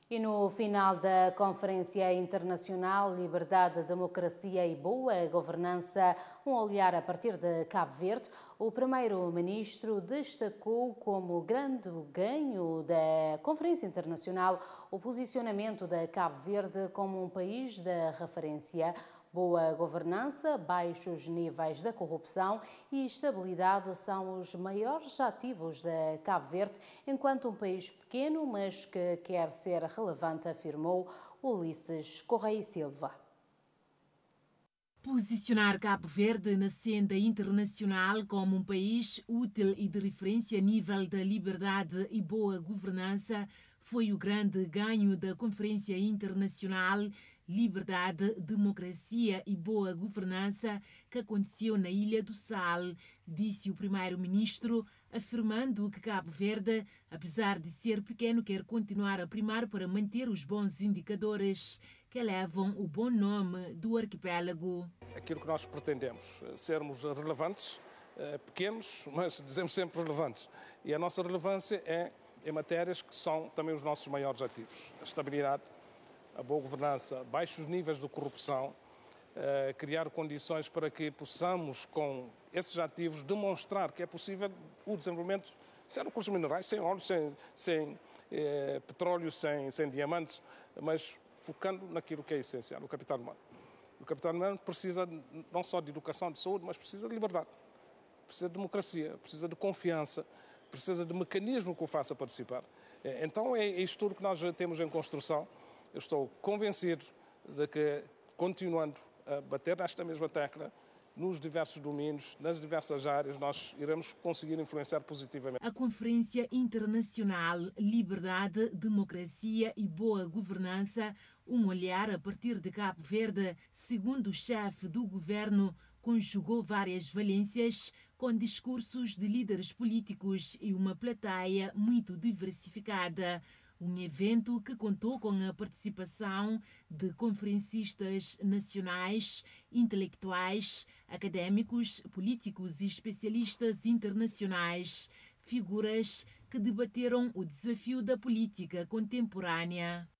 E no final da Conferência Internacional Liberdade, Democracia e Boa Governança, um olhar a partir de Cabo Verde, o primeiro-ministro destacou como grande ganho da Conferência Internacional o posicionamento de Cabo Verde como um país de referência. Boa governança, baixos níveis da corrupção e estabilidade são os maiores ativos de Cabo Verde, enquanto um país pequeno, mas que quer ser relevante, afirmou Ulisses Correia Silva. Posicionar Cabo Verde na senda internacional como um país útil e de referência a nível da liberdade e boa governança foi o grande ganho da Conferência Internacional Liberdade, Democracia e Boa Governança que aconteceu na Ilha do Sal, disse o primeiro-ministro, afirmando que Cabo Verde, apesar de ser pequeno, quer continuar a primar para manter os bons indicadores que levam o bom nome do arquipélago. Aquilo que nós pretendemos, sermos relevantes, pequenos, mas dizemos sempre relevantes. E a nossa relevância é em matérias que são também os nossos maiores ativos. A estabilidade, a boa governança, baixos níveis de corrupção, criar condições para que possamos, com esses ativos, demonstrar que é possível o desenvolvimento sem recursos minerais, sem óleo, sem petróleo, sem diamantes, mas focando naquilo que é essencial, o capital humano. O capital humano precisa não só de educação, de saúde, mas precisa de liberdade, precisa de democracia, precisa de confiança, precisa de mecanismo que o faça participar. Então é isto tudo que nós temos em construção. Eu estou convencido de que, continuando a bater nesta mesma tecla, nos diversos domínios, nas diversas áreas, nós iremos conseguir influenciar positivamente. A Conferência Internacional Liberdade, Democracia e Boa Governança, um olhar a partir de Cabo Verde, segundo o chefe do governo, conjugou várias valências com discursos de líderes políticos e uma plateia muito diversificada. Um evento que contou com a participação de conferencistas nacionais, intelectuais, académicos, políticos e especialistas internacionais, figuras que debateram o desafio da política contemporânea.